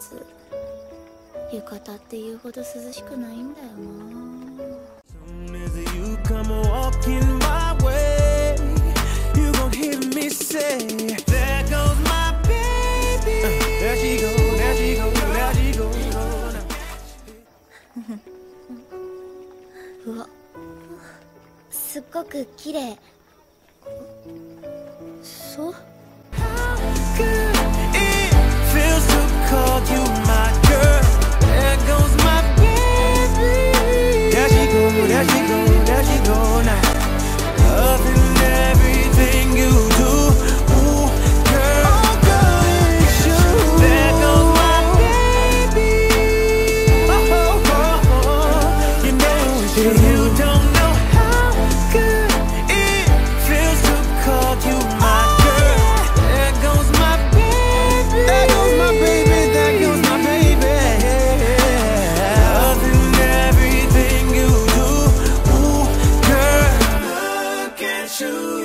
月。浴衣って言うほど涼しくないんだよな。うわ、すっごく綺麗。そう？ Shoot.